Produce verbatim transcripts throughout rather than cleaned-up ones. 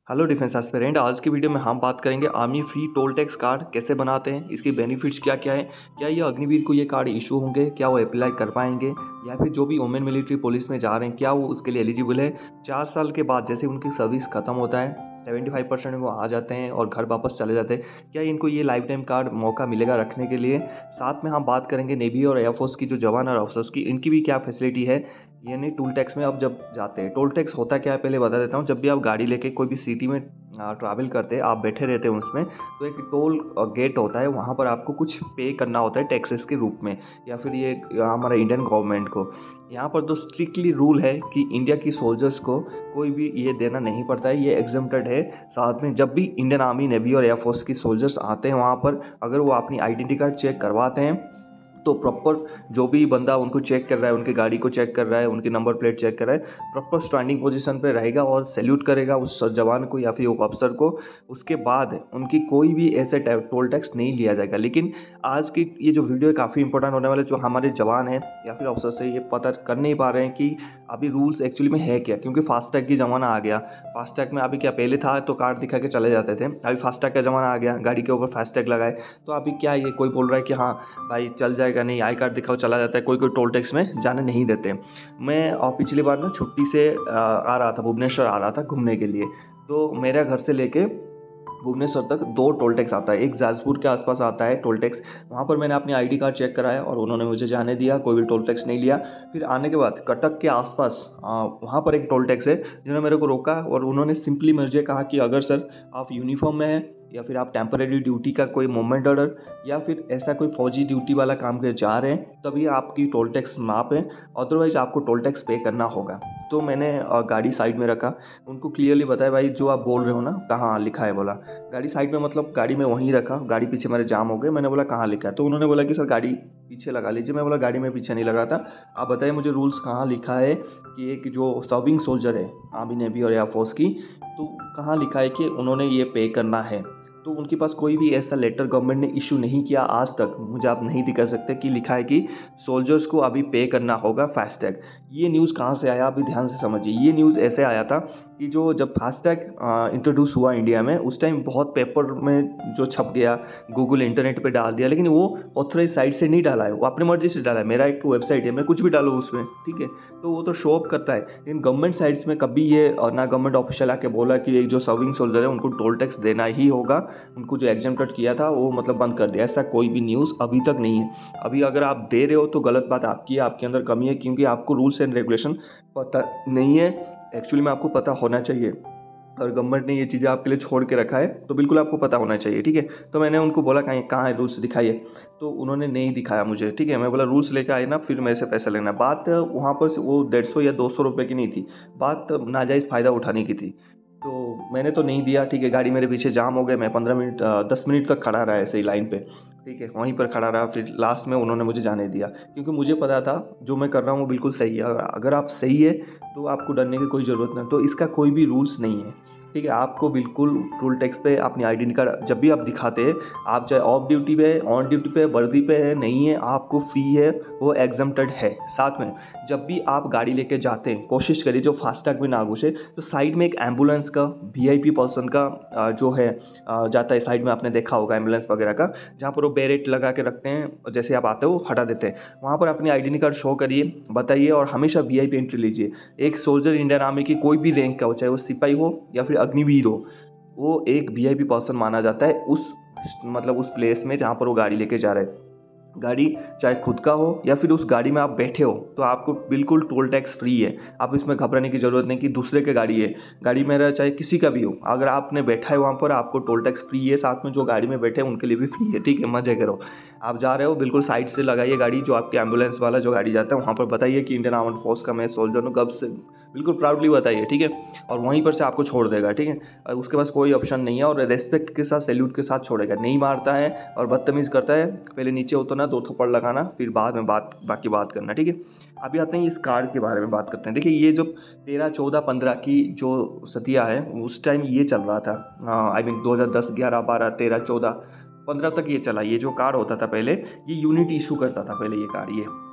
Hello defence aspirant. आज की video में हम बात करेंगे army free toll tax card कैसे बनाते हैं, इसके बेनिफिट्स क्या क्या है, क्या ये अग्निवीर को ये कार्ड इशू होंगे, क्या वो अप्लाई कर पाएंगे, या फिर जो भी वुमेन मिलिट्री पुलिस में जा रहे हैं क्या वो उसके लिए एलिजिबल है। चार साल के बाद जैसे उनकी सर्विस खत्म होता है सेवेंटी फाइव परसेंट वो आ जाते हैं और घर वापस चले जाते हैं, क्या इनको ये लाइफ टाइम कार्ड मौका मिलेगा रखने के लिए। साथ में हम बात करेंगे नेवी और एयरफोर्स की जो जवान और अफसर्स की, इनकी भी क्या फैसिलिटी है यानी टोल टैक्स में अब जब जाते हैं। टोल टैक्स होता क्या है पहले बता देता हूँ। जब भी आप गाड़ी लेके कोई भी सिटी में ट्रैवल करते हैं, आप बैठे रहते हैं उसमें, तो एक टोल गेट होता है, वहाँ पर आपको कुछ पे करना होता है टैक्सेस के रूप में, या फिर ये हमारा इंडियन गवर्नमेंट को। यहाँ पर तो स्ट्रिक्टली रूल है कि इंडिया की सोल्जर्स को कोई भी ये देना नहीं पड़ता है, ये एग्जम्प्टेड है। साथ में जब भी इंडियन आर्मी, नेवी और एयरफोर्स की सोल्जर्स आते हैं वहाँ पर, अगर वो अपनी आइडेंटिटी कार्ड चेक करवाते हैं तो प्रॉपर जो भी बंदा उनको चेक कर रहा है, उनकी गाड़ी को चेक कर रहा है, उनकी नंबर प्लेट चेक कर रहा है, प्रॉपर स्टैंडिंग पोजीशन पे रहेगा और सैल्यूट करेगा उस जवान को या फिर वो अफसर को। उसके बाद उनकी कोई भी ऐसे टोल टैक्स नहीं लिया जाएगा। लेकिन आज की ये जो वीडियो है काफ़ी इंपॉर्टेंट होने वाले, जो हमारे जवान हैं या फिर अफसर से ये पता कर नहीं पा रहे हैं कि अभी रूल्स एक्चुअली में है क्या, क्योंकि फास्टैग की ज़माना आ गया। फास्टैग में अभी क्या पहले था तो कार्ड दिखा के चले जाते थे, अभी फास्टैग का ज़माना आ गया, गाड़ी के ऊपर फास्टैग लगाए। तो अभी क्या ये कोई बोल रहा है कि हाँ भाई चल जाएगा, नहीं आई कार्ड दिखाओ चला जाता है, कोई कोई टोल टैक्स में जाने नहीं देते। मैं और पिछली बार ना छुट्टी से आ रहा था, भुवनेश्वर आ रहा था घूमने के लिए, तो मेरे घर से लेके भुवनेश्वर तक दो टोल टैक्स आता है। एक जाजपुर के आसपास आता है टोल टैक्स, वहाँ पर मैंने अपनी आईडी कार्ड चेक कराया और उन्होंने मुझे जाने दिया, कोई भी टोल टैक्स नहीं लिया। फिर आने के बाद कटक के आसपास वहाँ पर एक टोल टैक्स है, जिन्होंने मेरे को रोका और उन्होंने सिंपली मुझे कहा कि अगर सर आप यूनिफॉर्म में हैं या फिर आप टेम्परेरी ड्यूटी का कोई मोमेंट ऑर्डर या फिर ऐसा कोई फौजी ड्यूटी वाला काम के जा रहे हैं, तभी आपकी टोल टैक्स माफ है, अदरवाइज आपको टोल टैक्स पे करना होगा। तो मैंने गाड़ी साइड में रखा, उनको क्लियरली बताया भाई जो आप बोल रहे हो ना कहाँ लिखा है। बोला गाड़ी साइड में, मतलब गाड़ी में वहीं रखा, गाड़ी पीछे मेरे जाम हो गए। मैंने बोला कहाँ लिखा है, तो उन्होंने बोला कि सर गाड़ी पीछे लगा लीजिए। मैं बोला गाड़ी में पीछे नहीं लगा था, आप बताइए मुझे रूल्स कहाँ लिखा है कि एक जो सर्विंग सोल्जर है आर्मी, नेवी और एयरफोर्स की, तो कहाँ लिखा है कि उन्होंने ये पे करना है। तो उनके पास कोई भी ऐसा लेटर गवर्नमेंट ने इशू नहीं किया आज तक, मुझे आप नहीं दिखा सकते कि लिखा है कि सोल्जर्स को अभी पे करना होगा फास्टैग। ये न्यूज़ कहाँ से आया अभी ध्यान से समझिए। ये न्यूज़ ऐसे आया था कि जो जब फास्टैग इंट्रोड्यूस हुआ इंडिया में, उस टाइम बहुत पेपर में जो छप गया, गूगल इंटरनेट पे डाल दिया, लेकिन वो ऑथराइज साइट से नहीं डाला है, वो अपनी मर्जी से डाला है। मेरा एक वेबसाइट है, मैं कुछ भी डालूँ उसमें, ठीक है, तो वो तो शो अप करता है। लेकिन गवर्नमेंट साइट्स में कभी ये और ना गवर्नमेंट ऑफिशियल आके बोला कि एक जो सर्विंग सोल्जर है उनको टोल टैक्स देना ही होगा, उनको जो एग्जेम्प्टेड किया था वो मतलब बंद कर दिया, ऐसा कोई भी न्यूज़ अभी तक नहीं है। अभी अगर आप दे रहे हो तो गलत बात आपकी है, आपके अंदर कमी है, क्योंकि आपको रूल्स एंड रेगुलेशन पता नहीं है। एक्चुअली में आपको पता होना चाहिए, और गवर्नमेंट ने ये चीज़ें आपके लिए छोड़ के रखा है तो बिल्कुल आपको पता होना चाहिए, ठीक है। तो मैंने उनको बोला कहीं कहाँ है रूल्स दिखाइए, तो उन्होंने नहीं दिखाया मुझे, ठीक है। मैं बोला रूल्स लेकर आए ना फिर मेरे से पैसा लेना। बात वहाँ पर से वो डेढ़ सौ या दो सौ रुपये की नहीं थी, बात नाजायज़ फ़ायदा उठाने की थी। तो मैंने तो नहीं दिया, ठीक है। गाड़ी मेरे पीछे जाम हो गए, मैं पंद्रह मिनट दस मिनट तक खड़ा रहा ऐसे ही लाइन पे, ठीक है, वहीं पर खड़ा रहा। फिर लास्ट में उन्होंने मुझे जाने दिया, क्योंकि मुझे पता था जो मैं कर रहा हूँ वो बिल्कुल सही है। अगर आप सही है तो आपको डरने की कोई ज़रूरत नहीं। तो इसका कोई भी रूल्स नहीं है, ठीक है। आपको बिल्कुल टोल टैक्स पे अपनी आइडेंटी कार्ड जब भी आप दिखाते हैं, आप चाहे ऑफ ड्यूटी पे है, ऑन ड्यूटी पे है, वर्दी पे है, नहीं है, आपको फी है, वो एग्जम्प्टेड है। साथ में जब भी आप गाड़ी लेके जाते हैं कोशिश करिए जो फास्टैग में ना घुसे, तो साइड में एक एम्बुलेंस का, वीआईपी पर्सन का जो है जाता है साइड में, आपने देखा होगा एम्बुलेंस वगैरह का, जहाँ पर वो बैरेट लगा के रखते हैं, जैसे आप आते हो हटा देते हैं। वहाँ पर अपनी आइडेंटी कार्ड शो करिए, बताइए, और हमेशा वीआईपी एंट्री लीजिए। एक सोल्जर इंडियन आर्मी की कोई भी रैंक का हो, चाहे वो सिपाही हो या फिर अग्निवीर हो, वो एक वीआईपी पर्सन माना जाता है उस मतलब उस प्लेस में जहाँ पर वो गाड़ी लेके जा रहे हैं। गाड़ी चाहे खुद का हो या फिर उस गाड़ी में आप बैठे हो, तो आपको बिल्कुल टोल टैक्स फ्री है। आप इसमें घबराने की ज़रूरत नहीं कि दूसरे के गाड़ी है, गाड़ी मेरा चाहे किसी का भी हो, अगर आपने बैठा है वहाँ पर आपको टोल टैक्स फ्री है। साथ में जो गाड़ी में बैठे हैं उनके लिए भी फ्री है, ठीक है, मजे करो। आप जा रहे हो बिल्कुल साइड से लगाइए गाड़ी, जो आपके एम्बुलेंस वाला जो गाड़ी जाता है वहाँ पर बताइए कि इंडियन आर्म्ड फोर्स का मैं सोल्जर हूँ, कब से, बिल्कुल प्राउडली बताइए, ठीक है। और वहीं पर से आपको छोड़ देगा, ठीक है। और उसके पास कोई ऑप्शन नहीं है, और रेस्पेक्ट के साथ, सैल्यूट के साथ छोड़ेगा, नहीं मारता है और बदतमीज़ करता है, पहले नीचे उतरना, दो थप्पड़ लगाना, फिर बाद में बात बाकी बात करना, ठीक है। अभी आते हैं इस कार्ड के बारे में बात करते हैं। देखिए ये जो तेरह चौदह पंद्रह की जो सतिया है उस टाइम ये चल रहा था, आई मीन दो हज़ार दस ग्यारह बारह तेरह चौदह पंद्रह तक ये चला। ये जो कार्ड होता था पहले, ये यूनिट इशू करता था पहले ये कार्ड, ये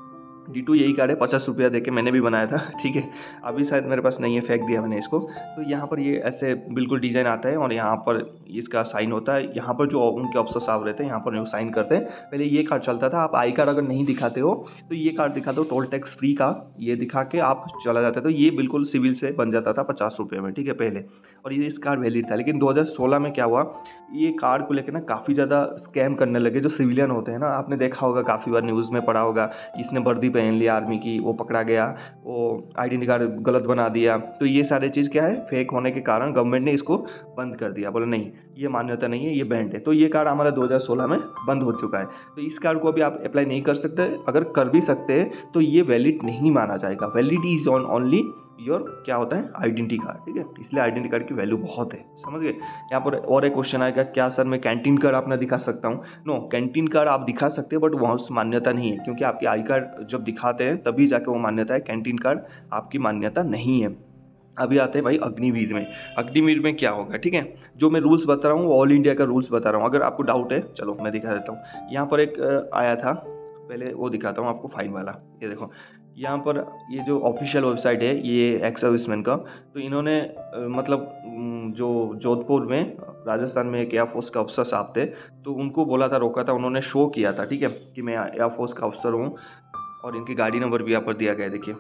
डी टू यही कार्ड है, पचास रुपया दे के मैंने भी बनाया था, ठीक है। अभी शायद मेरे पास नहीं है, फेंक दिया मैंने इसको। तो यहाँ पर ये ऐसे बिल्कुल डिज़ाइन आता है और यहाँ पर इसका साइन होता है। यहाँ पर जो उनके अफसर साहब रहते हैं यहाँ पर वो साइन करते हैं। पहले ये कार्ड चलता था, आप आई कार्ड अगर नहीं दिखाते हो तो ये कार्ड दिखा दो टोल टैक्स फ्री का, ये दिखा के आप चला जाता है। तो ये बिल्कुल सिविल से बन जाता था पचास रुपये में, ठीक है पहले। और ये इस कार्ड वैलिड था। लेकिन दो हज़ार सोलह में क्या हुआ, ये कार्ड को लेकर ना काफ़ी ज़्यादा स्कैम करने लगे जो सिविलियन होते हैं ना। आपने देखा होगा, काफ़ी बार न्यूज़ में पढ़ा होगा, इसने वर्दी पहन लिया आर्मी की, वो पकड़ा गया, वो आइडेंटिटी कार्ड गलत बना दिया। तो ये सारे चीज़ क्या है, फेक होने के कारण गवर्नमेंट ने इसको बंद कर दिया। बोले नहीं, ये मान्यता नहीं है, ये बैंड है। तो ये कार्ड हमारा दो हज़ार सोलह में बंद हो चुका है। तो इस कार्ड को अभी आप अप्लाई नहीं कर सकते। अगर कर भी सकते हैं तो ये वैलिड नहीं माना जाएगा। Valid is on only your क्या होता है, आइडेंटिटी कार्ड, ठीक है। इसलिए आइडेंटिटी कार्ड की वैल्यू बहुत है, समझ गए। यहाँ पर और एक क्वेश्चन आएगा, क्या सर मैं कैंटीन कार्ड अपना दिखा सकता हूँ? नो, कैंटीन कार्ड आप दिखा सकते हैं बट वहाँ मान्यता नहीं है, क्योंकि आपकी आई कार्ड जब दिखाते हैं तभी जाके वो मान्यता है। कैंटीन कार्ड आपकी मान्यता नहीं है। अभी आते हैं भाई अग्निवीर में। अग्निवीर में क्या होगा, ठीक है। जो मैं रूल्स बता रहा हूँ वो ऑल इंडिया का रूल्स बता रहा हूँ। अगर आपको डाउट है, चलो मैं दिखा देता हूँ। यहाँ पर एक आया था, पहले वो दिखाता हूँ आपको, फाइन वाला। ये देखो, यहाँ पर ये जो ऑफिशियल वेबसाइट है ये एक्स सर्विसमैन का। तो इन्होंने मतलब जो जोधपुर में, राजस्थान में एक एयरफोर्स का अफसर साहब थे, तो उनको बोला था, रोका था, उन्होंने शो किया था, ठीक है, कि मैं एयरफोर्स का अफसर हूँ। और इनकी गाड़ी नंबर भी यहाँ पर दिया गया है, देखिए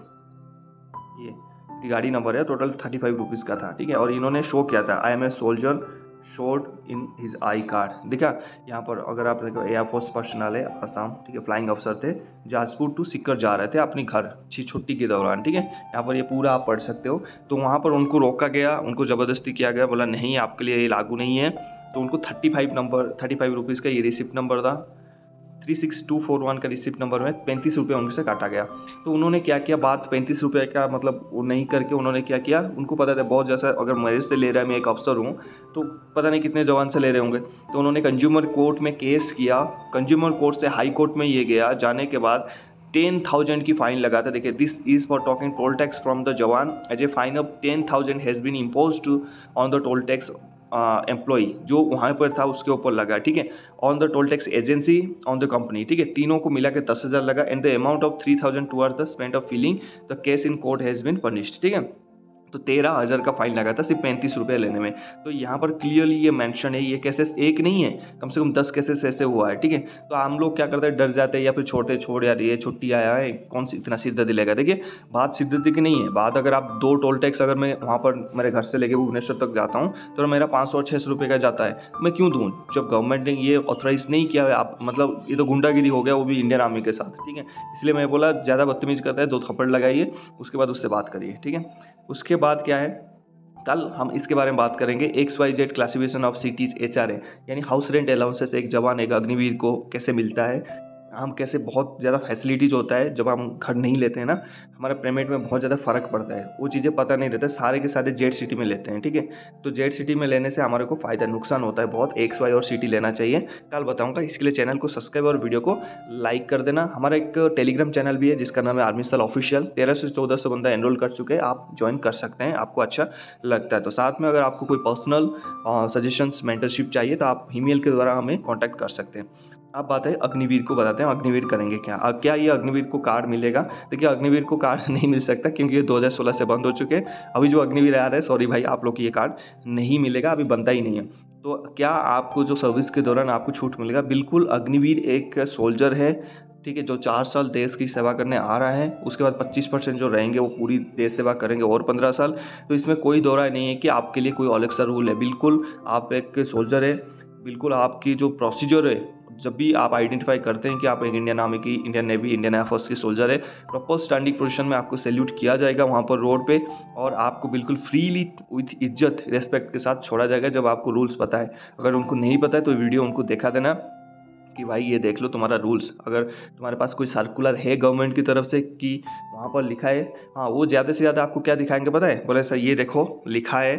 ये इनकी गाड़ी नंबर है, टोटल थर्टी फाइव रुपीज़ का था, ठीक है। और इन्होंने शो किया था, I am a soldier showed in his I card, देखा यहाँ पर। अगर आप देखो, एयरफोर्स पर्सनल है आसाम, ठीक है, फ्लाइंग अफसर थे, जाजपुर टू सीकर जा रहे थे अपनी घर छुट्टी के दौरान, ठीक है। यहाँ पर ये पूरा आप पढ़ सकते हो। तो वहाँ पर उनको रोका गया, उनको ज़बरदस्ती किया गया, बोला नहीं आपके लिए ये लागू नहीं है। तो उनको thirty five number thirty five rupees का ये रिसिप्ट नंबर था, three six two four one का रिसिप्ट नंबर में पैंतीस रुपये उनसे काटा गया। तो उन्होंने क्या किया, बात पैंतीस रुपये का मतलब वो नहीं करके उन्होंने क्या किया, उनको पता था बहुत, जैसा अगर मेरे से ले रहा है, मैं एक अफसर हूँ, तो पता नहीं कितने जवान से ले रहे होंगे। तो उन्होंने कंज्यूमर कोर्ट में केस किया, कंज्यूमर कोर्ट से हाई कोर्ट में ये गया, जाने के बाद टेन थाउजेंड की फाइन लगा था। देखिए, this is for talking toll tax from the जवान as a fine of ten thousand has been imposed on the toll tax employee, जो वहाँ पर था उसके ऊपर लगा, ठीक है, on the toll tax agency, on the company, ठीक है। तीनों को मिला के दस हज़ार लगा। And the amount of three thousand towards the spend of filling the case in court has been punished, ठीक है। तो तेरह हज़ार का फाइन लगा था सिर्फ पैंतीस रुपये लेने में। तो यहाँ पर क्लियरली ये मेंशन है, ये केसेस एक नहीं है, कम से कम दस केसेस ऐसे हुआ है, ठीक है। तो हम लोग क्या करते हैं, डर जाते हैं या फिर छोड़ते, छोड़ यार ये छुट्टी आया है, कौन सी इतना सिरदर्दी लेगा। देखिए, बात सिरदर्दी की नहीं है, बात अगर आप दो टोल टैक्स, अगर मैं वहाँ पर मेरे घर से लेके भुवनेश्वर तक जाता हूँ तो मेरा पाँच सौ छः सौ रुपये का जाता है, मैं क्यों दूँ? जब गवर्नमेंट ने ये ऑथराइज नहीं किया है, आप मतलब ये तो गुंडागिरी हो गया, वो भी इंडियन आर्मी के साथ, ठीक है। इसलिए मैं बोला, ज़्यादा बदतमीज़ करता है, दो थप्पड़ लगाइए, उसके बाद उससे बात करिए, ठीक है। उसके बाद क्या है, कल हम इसके बारे में बात करेंगे, X Y Z classification of cities H R A, यानी हाउस रेंट अलाउंसेस एक जवान, एक अग्निवीर को कैसे मिलता है। हम कैसे बहुत ज़्यादा फैसिलिटीज होता है जब हम घर नहीं लेते हैं ना, हमारे पेमेंट में बहुत ज़्यादा फ़र्क पड़ता है, वो चीज़ें पता नहीं रहता, सारे के सारे जेड सिटी में लेते हैं, ठीक है। तो जेड सिटी में लेने से हमारे को फ़ायदा, नुकसान होता है बहुत। एक्स वाई और सिटी लेना चाहिए, कल बताऊंगा। इसके लिए चैनल को सब्सक्राइब और वीडियो को लाइक कर देना। हमारा एक टेलीग्राम चैनल भी है जिसका नाम है आर्मी स्थल ऑफिशियल, तेरह से चौदह सौ बंदा एनरोल कर चुके हैं, आप ज्वाइन कर सकते हैं, आपको अच्छा लगता है तो। साथ में अगर आपको कोई पर्सनल सजेशंस, मेंटरशिप चाहिए तो आप ईमेल के द्वारा हमें कॉन्टैक्ट कर सकते हैं। अब बात है अग्निवीर को, बताते हैं अग्निवीर करेंगे क्या। क्या ये अग्निवीर को कार्ड मिलेगा? देखिए, अग्निवीर को कार्ड नहीं मिल सकता क्योंकि ये दो हज़ार सोलह से बंद हो चुके हैं। अभी जो अग्निवीर आ रहा है, सॉरी भाई, आप लोग को ये कार्ड नहीं मिलेगा, अभी बनता ही नहीं है। तो क्या आपको जो सर्विस के दौरान आपको छूट मिलेगा? बिल्कुल, अग्निवीर एक सोल्जर है, ठीक है, जो चार साल देश की सेवा करने आ रहा है, उसके बाद पच्चीस परसेंट जो रहेंगे वो पूरी देश सेवा करेंगे और पंद्रह साल। तो इसमें कोई दो राय नहीं है कि आपके लिए कोई अलग सा रूल है। बिल्कुल आप एक सोल्जर है, बिल्कुल आपकी जो प्रोसीजर है, जब भी आप आइडेंटिफाई करते हैं कि आप एक इंडियन आर्मी की, इंडियन नेवी, इंडियन एयरफोर्स की सोल्जर है, प्रॉपर स्टैंडिंग पोजीशन में आपको सैल्यूट किया जाएगा वहाँ पर रोड पे, और आपको बिल्कुल फ्रीली विथ इज्जत, रेस्पेक्ट के साथ छोड़ा जाएगा जब आपको रूल्स पता है। अगर उनको नहीं पता है तो वीडियो उनको दिखा देना कि भाई ये देख लो तुम्हारा रूल्स। अगर तुम्हारे पास कोई सर्कुलर है गवर्नमेंट की तरफ से कि वहाँ पर लिखा है, हाँ, वो ज़्यादा से ज़्यादा आपको क्या दिखाएंगे पता है? बोले सर ये देखो लिखा है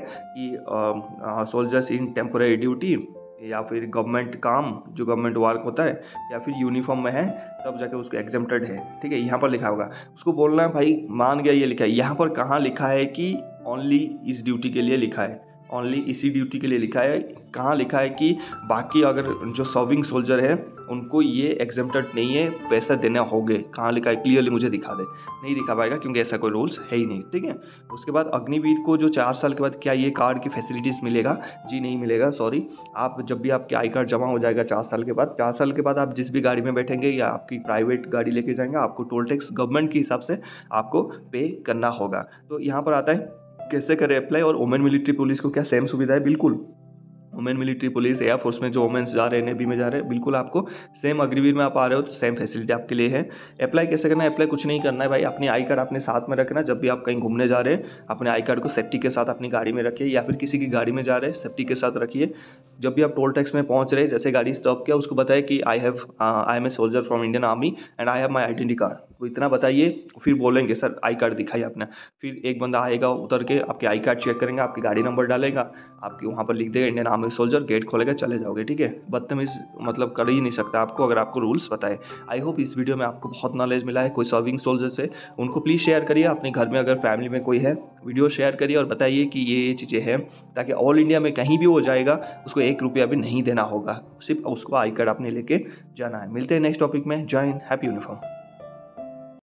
कि सोल्जर्स इन टेम्पोररी ड्यूटी, या फिर गवर्नमेंट काम जो गवर्नमेंट वर्क होता है, या फिर यूनिफॉर्म में है, तब जाके उसको एग्जेम्प्टेड है, ठीक है। यहाँ पर लिखा होगा, उसको बोलना है भाई मान गया ये लिखा है। यहाँ पर कहाँ लिखा है कि ओनली इस ड्यूटी के लिए लिखा है, ओनली इसी ड्यूटी के लिए लिखा है? कहाँ लिखा है कि बाकी अगर जो सर्विंग सोल्जर है उनको ये एग्जेम्प्टेड नहीं है, पैसा देना होगे। कहाँ लिखा है क्लियरली मुझे दिखा दे। नहीं दिखा पाएगा क्योंकि ऐसा कोई रूल्स है ही नहीं, ठीक है। उसके बाद अग्निवीर को जो चार साल के बाद क्या ये कार्ड की फैसिलिटीज़ मिलेगा? जी नहीं मिलेगा, सॉरी। आप जब भी आपके आई कार्ड जमा हो जाएगा चार साल के बाद, चार साल के बाद आप जिस भी गाड़ी में बैठेंगे या आपकी प्राइवेट गाड़ी लेके जाएंगे, आपको टोल टैक्स गवर्नमेंट के हिसाब से आपको पे करना होगा। तो यहाँ पर आता है कैसे करें अप्लाई, और वुमेन मिलिट्री पुलिस को क्या सेम सुविधा है? बिल्कुल। Women military police, air force में जो वुमेन्स जा रहे हैं, नेवी में जा रहे हैं, बिल्कुल आपको सेम अग्निवीर में आप आ रहे हो तो सेम फैसिलिटी आपके लिए है। अप्लाई कैसे करना है? अप्लाई कुछ नहीं करना है भाई, अपनी आई कार्ड अपने साथ में रखना। जब भी आप कहीं घूमने जा रहे हैं अपने आई कार्ड को सेफ्टी के साथ अपनी गाड़ी में रखिए, या फिर किसी की गाड़ी में जा रहे हैं सेफ्टी के साथ रखिए। जब भी आप टोल टैक्स में पहुंच रहे हैं, जैसे गाड़ी स्टॉप किया, उसको बताए कि I have I am a soldier from Indian army and I have my identity card, तो इतना बताइए। फिर बोलेंगे सर आई कार्ड दिखाइए अपना। फिर एक बंदा आएगा उतर के आपके आई कार्ड चेक करेंगे, आपकी गाड़ी नंबर डालेगा, आपकी वहाँ पर लिख देगा इंडियन आर्मी सोल्जर, गेट खोलेगा, चले जाओगे, ठीक है। बदतमीज मतलब कर ही नहीं सकता आपको अगर आपको रूल्स पता है। आई होप इस वीडियो में आपको बहुत नॉलेज मिला है। कोई सर्विंग सोल्जर से उनको प्लीज़ शेयर करिए, अपने घर में अगर फैमिली में कोई है वीडियो शेयर करिए और बताइए कि ये ये चीज़ें हैं, ताकि ऑल इंडिया में कहीं भी वो जाएगा उसको एक रुपया भी नहीं देना होगा, सिर्फ उसको आई कार्ड आपने लेके जाना है। मिलते हैं नेक्स्ट टॉपिक में। जय हिंद, हैप्पी यूनिफॉर्म।